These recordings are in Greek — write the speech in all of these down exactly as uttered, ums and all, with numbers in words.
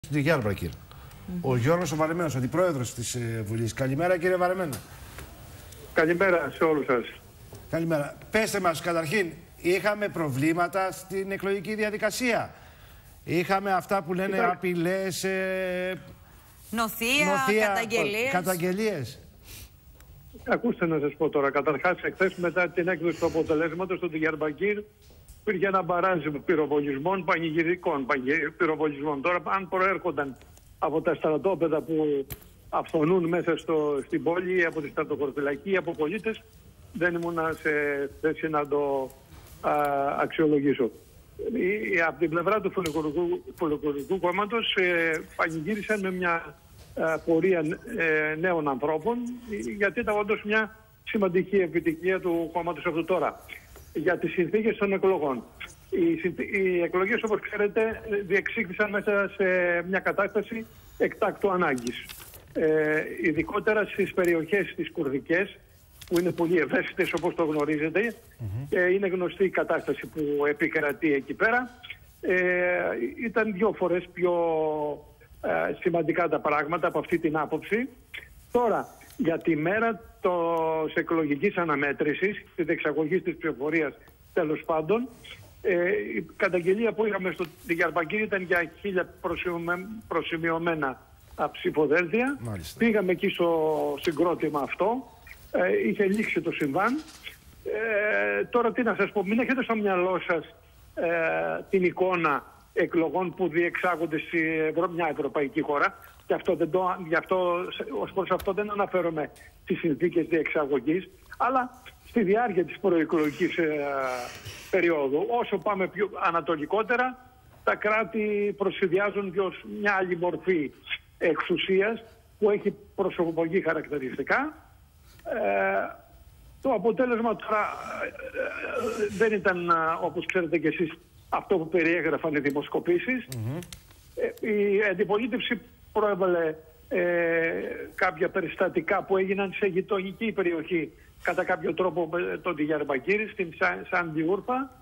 Στη Διάρμπακυρ. Mm-hmm. Ο Γιώργος ο Βαρεμένος, αντιπρόεδρος της ε, Βουλής. Καλημέρα, κύριε Βαρεμένο. Καλημέρα σε όλους σας. Καλημέρα. Πέστε μας, καταρχήν, είχαμε προβλήματα στην εκλογική διαδικασία. Είχαμε αυτά που λένε Ήταν... απειλές, ε... νοθεία, νοθεία, καταγγελίες. καταγγελίες. Ακούστε να σας πω τώρα. Καταρχάς, εχθές μετά την έκδοση του αποτελέσματος στο Διάρμπακυρ υπήρχε ένα μπαράζ πυροβολισμών, πανηγυρικών πυροβολισμών. Τώρα, αν προέρχονταν από τα στρατόπεδα που αυθονούν μέσα στο, στην πόλη, από τη στρατοκορφυλακή, από πολίτες, δεν ήμουν σε θέση να το α, αξιολογήσω. Ε, από την πλευρά του Φιλοκουρδικού Κόμματος ε, πανηγύρισαν με μια ε, πορεία ε, νέων ανθρώπων, γιατί ήταν όντως μια σημαντική επιτυχία του κόμματος αυτού. Τώρα, για τις συνθήκες των εκλογών. Οι, οι εκλογές, όπως ξέρετε, διεξήχθησαν μέσα σε μια κατάσταση εκτάκτου ανάγκης. Ε, ειδικότερα στις περιοχές τις κουρδικές, που είναι πολύ ευαίσθητες όπως το γνωρίζετε, mm-hmm. ε, είναι γνωστή η κατάσταση που επικρατεί εκεί πέρα. Ε, ήταν δύο φορές πιο ε, σημαντικά τα πράγματα από αυτή την άποψη. Τώρα, για τη μέρα της εκλογικής αναμέτρησης, της εξαγωγής της ψηφοφορίας, τέλος πάντων, ε, η καταγγελία που είχαμε στο Διαρμπακύρ ήταν για χίλια προσημειωμένα ψηφοδέλτια. Μάλιστα. Πήγαμε εκεί στο συγκρότημα αυτό. Ε, είχε λήξει το συμβάν. Ε, τώρα τι να σας πω, μην έχετε στο μυαλό σας ε, την εικόνα εκλογών που διεξάγονται σε Ευρω... μια ευρωπαϊκή χώρα. Γι' αυτό, δεν το, γι αυτό, ως προς αυτό δεν αναφέρομαι τις συνθήκες διεξαγωγής, αλλά στη διάρκεια της προεκλογικής ε, περίοδου. Όσο πάμε πιο ανατολικότερα, τα κράτη προσυδειάζουν μια άλλη μορφή εξουσίας που έχει προσωπική χαρακτηριστικά. Ε, το αποτέλεσμα τώρα ε, ε, δεν ήταν, ε, όπως ξέρετε και εσείς, αυτό που περιέγραφαν οι δημοσκοπήσεις. Mm-hmm. ε, η αντιπολίτευση προέβαλε ε, κάποια περιστατικά που έγιναν σε γειτονική περιοχή, κατά κάποιο τρόπο το Διαρμπακύρ, στην Σαντιούρφα.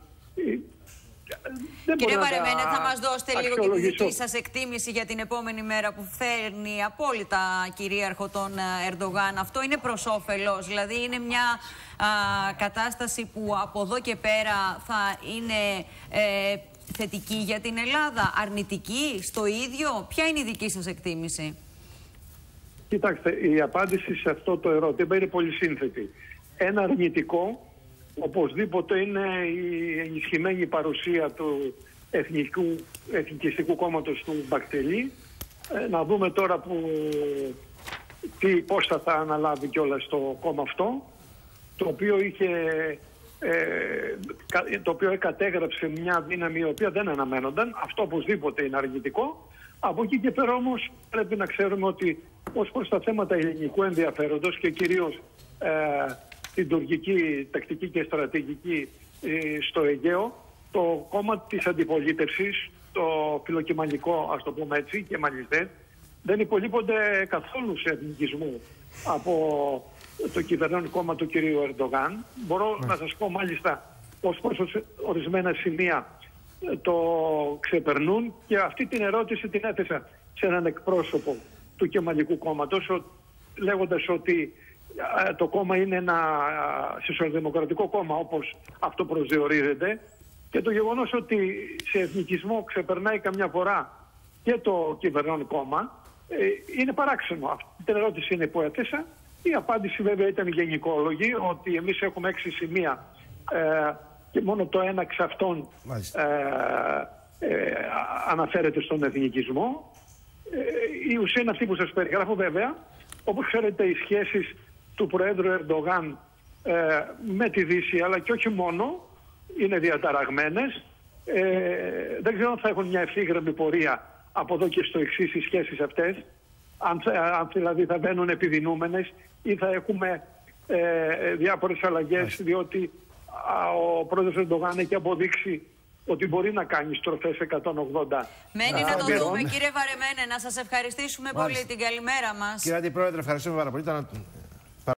Κύριε Βαρεμένε, θα μας δώσετε λίγο και τη δική σας εκτίμηση για την επόμενη μέρα που φέρνει απόλυτα κυρίαρχο τον Ερντογάν. Αυτό είναι προς όφελος, δηλαδή είναι μια α, κατάσταση που από εδώ και πέρα θα είναι ε, θετική για την Ελλάδα, αρνητική, στο ίδιο? Ποια είναι η δική σας εκτίμηση? Κοιτάξτε, η απάντηση σε αυτό το ερώτημα είναι πολύ σύνθετη. Ένα αρνητικό οπωσδήποτε είναι η ενισχυμένη παρουσία του Εθνικού, Εθνικιστικού Κόμματος του Μπακτελή. Ε, να δούμε τώρα που, τι, πώς θα, θα αναλάβει κιόλας το κόμμα αυτό, το οποίο, είχε, ε, το οποίο κατέγραψε μια δύναμη η οποία δεν αναμένονταν. Αυτό οπωσδήποτε είναι αρνητικό. Από εκεί και πέρα όμως πρέπει να ξέρουμε ότι ως προς τα θέματα ελληνικού ενδιαφέροντος και κυρίως ε, την τουρκική τακτική και στρατηγική ε, στο Αιγαίο, το κόμμα της αντιπολίτευσης, το φιλοκυμανικό, ας το πούμε έτσι, και μαλιστές, δεν υπολείπονται καθόλου σε εθνικισμό από το κυβερνών κόμμα του κυρίου Ερντογάν. Μπορώ mm. να σας πω μάλιστα πως προς ορισμένα σημεία το ξεπερνούν, και αυτή την ερώτηση την έθεσα σε έναν εκπρόσωπο του Κεμαλικού κόμματος, λέγοντας ότι το κόμμα είναι ένα σοσιαλδημοκρατικό κόμμα όπως αυτό προσδιορίζεται, και το γεγονός ότι σε εθνικισμό ξεπερνάει καμιά φορά και το κυβερνών κόμμα είναι παράξενο. Αυτή την ερώτηση είναι που έθεσα. Η απάντηση βέβαια ήταν γενικόλογη, ότι εμείς έχουμε έξι σημεία ε, και μόνο το ένα εξ αυτών ε, ε, αναφέρεται στον εθνικισμό. Ε, η ουσία είναι αυτή που σας περιγράφω. Βέβαια, όπως ξέρετε, οι σχέσεις του Προέδρου Ερντογάν ε, με τη Δύση, αλλά και όχι μόνο, είναι διαταραγμένες. Ε, δεν ξέρω αν θα έχουν μια ευθύγραμμη πορεία από εδώ και στο εξής οι σχέσεις αυτές, αν, αν δηλαδή θα βαίνουν επιδεινούμενες ή θα έχουμε ε, διάφορες αλλαγές, διότι α, ο Πρόεδρος Ερντογάν έχει αποδείξει ότι μπορεί να κάνει στροφές εκατόν ογδόντα. Μένει να το δούμε, κύριε Βαρεμένε. Να σας ευχαριστήσουμε Μάλιστα. πολύ. Την καλημέρα μας. Κύριε Αντιπρόεδρε, ευχαριστούμε πάρα πολύ.